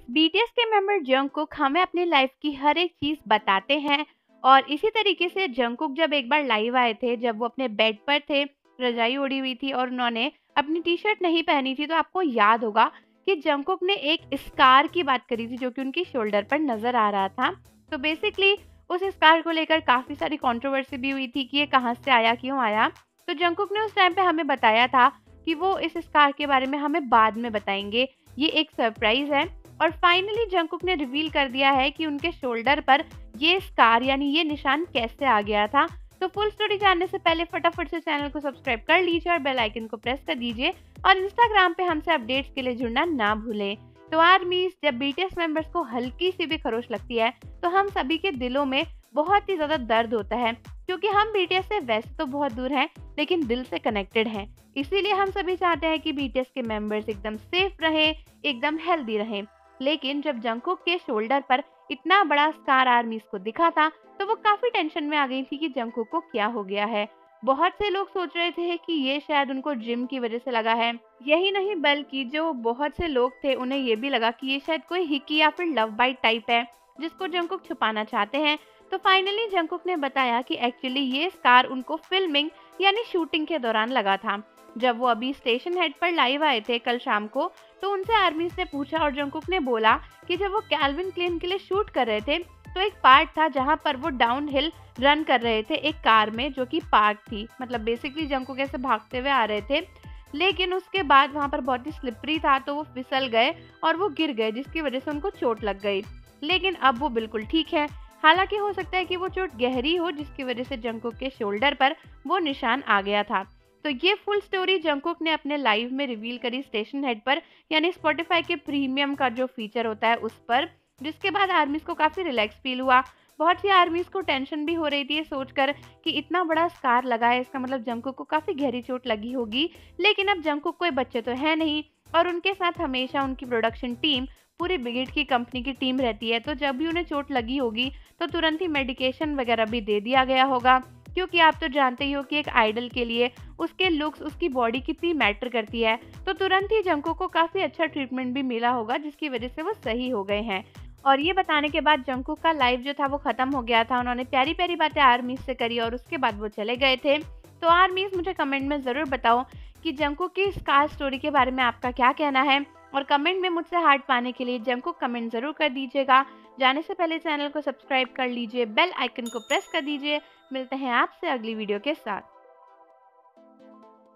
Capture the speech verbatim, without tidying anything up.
BTS के member Jungkook हमें अपनी लाइफ की हर एक चीज बताते हैं और इसी तरीके से जंगकुक जब एक बार लाइव आए थे, जब वो अपने बेड पर थे, रजाई ओढ़ी हुई थी और उन्होंने अपनी टी शर्ट नहीं पहनी थी, तो आपको याद होगा कि जंगकुक ने एक स्कार की बात करी थी जो कि उनकी शोल्डर पर नजर आ रहा था। तो बेसिकली उस स्कार को लेकर काफी सारी कंट्रोवर्सी भी हुई थी कि ये कहाँ से आया, क्यों आया। तो जंगकुक ने उस टाइम पे हमें बताया था कि वो इस स्कार के बारे में हमें बाद में बताएंगे, ये एक सरप्राइज है। और फाइनली जंगकुक ने रिवील कर दिया है कि उनके शोल्डर पर ये स्कार यानी ये निशान कैसे आ गया था। तो फुल स्टोरी जानने से पहले फटाफट से चैनल को सब्सक्राइब कर लीजिए और बेल आइकन को प्रेस कर दीजिए और इंस्टाग्राम पे हमसे अपडेट्स के लिए जुड़ना ना भूलें। तो आर्मीज, जब बीटीएस मेंबर्स को हल्की सी भी खरोश लगती है तो हम सभी के दिलों में बहुत ही ज्यादा दर्द होता है, क्योंकि हम बीटीएस से वैसे तो बहुत दूर हैं लेकिन दिल से कनेक्टेड हैं। इसीलिए हम सभी चाहते हैं कि बीटीएस के मेंबर्स एकदम सेफ रहें, एकदम हेल्दी रहें। लेकिन जब जंगकुक के शोल्डर पर इतना बड़ा स्कार आर्मीज को दिखा था तो वो काफी टेंशन में आ गई थी कि जंगकुक को क्या हो गया है। बहुत से लोग सोच रहे थे कि ये शायद उनको जिम की वजह से लगा है। यही नहीं बल्कि जो बहुत से लोग थे उन्हें ये भी लगा कि ये शायद कोई हिकी या फिर लव बाइट टाइप है जिसको जंगकुक छुपाना चाहते हैं। तो फाइनली जंगकुक ने बताया कि एक्चुअली ये स्कार उनको फिल्मिंग यानी शूटिंग के दौरान लगा था। जब वो अभी स्टेशन हेड पर लाइव आए थे कल शाम को, तो उनसे आर्मीज ने पूछा और जंगकुक ने बोला कि जब वो कैल्विन क्लेन के लिए शूट कर रहे थे तो एक पार्ट था जहां पर वो डाउन हिल रन कर रहे थे एक कार में जो कि पार्क थी। मतलब बेसिकली जंगकुक ऐसे भागते हुए आ रहे थे, लेकिन उसके बाद वहां पर बहुत ही स्लिपरी था तो वो फिसल गए और वो गिर गए जिसकी वजह से उनको चोट लग गई। लेकिन अब वो बिल्कुल ठीक है। हालांकि हो सकता है कि वो चोट गहरी हो जिसकी वजह से जंगकुक के शोल्डर पर वो निशान आ गया था। तो ये फुल स्टोरी जंगकुक ने अपने लाइव में रिवील करी स्टेशन हेड पर, यानी स्पॉटिफाई के प्रीमियम का जो फीचर होता है उस पर, जिसके बाद आर्मीज को काफी रिलैक्स फील हुआ। बहुत सी आर्मीज को टेंशन भी हो रही थी ये सोचकर कि इतना बड़ा स्कार लगा है, इसका मतलब जंगकुक को काफी गहरी चोट लगी होगी। लेकिन अब जंगकुक कोई बच्चे तो है नहीं और उनके साथ हमेशा उनकी प्रोडक्शन टीम, पूरी बिगिट की कंपनी की टीम रहती है। तो जब भी उन्हें चोट लगी होगी तो तुरंत ही मेडिकेशन वगैरह भी दे दिया गया होगा, क्योंकि आप तो जानते ही हो कि एक आइडल के लिए उसके लुक्स, उसकी बॉडी कितनी मैटर करती है। तो तुरंत ही जंगकुक को काफी अच्छा ट्रीटमेंट भी मिला होगा जिसकी वजह से वो सही हो गए हैं। और ये बताने के बाद जंगकुक का लाइव जो था वो खत्म हो गया था। उन्होंने प्यारी प्यारी बातें आर्मीज से करी और उसके बाद वो चले गए थे। तो आर्मीज, मुझे कमेंट में जरूर बताओ कि जंगकुक की स्कार स्टोरी के बारे में आपका क्या कहना है, और कमेंट में मुझसे हार्ट पाने के लिए जंगकुक कमेंट जरूर कर दीजिएगा। जाने से पहले चैनल को सब्सक्राइब कर लीजिए, बेल आइकन को प्रेस कर दीजिए। मिलते हैं आपसे अगली वीडियो के साथ।